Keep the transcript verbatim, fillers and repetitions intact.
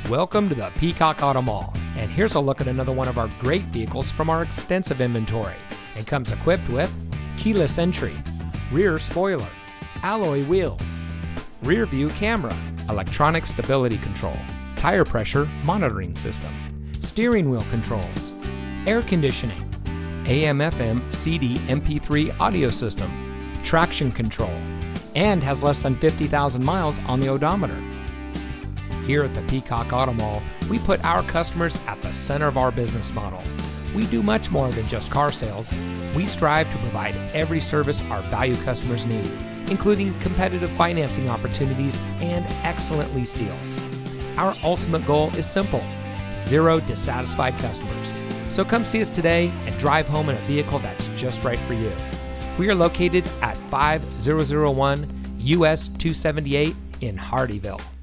Welcome to the Peacock Auto Mall, and here's a look at another one of our great vehicles from our extensive inventory, and comes equipped with keyless entry, rear spoiler, alloy wheels, rear view camera, electronic stability control, tire pressure monitoring system, steering wheel controls, air conditioning, A M F M C D M P three audio system, traction control, and has less than fifty thousand miles on the odometer. Here at the Peacock Auto Mall, we put our customers at the center of our business model. We do much more than just car sales. We strive to provide every service our valued customers need, including competitive financing opportunities and excellent lease deals. Our ultimate goal is simple: zero dissatisfied customers. So come see us today and drive home in a vehicle that's just right for you. We are located at five thousand one U S two seventy-eight in Hardeeville.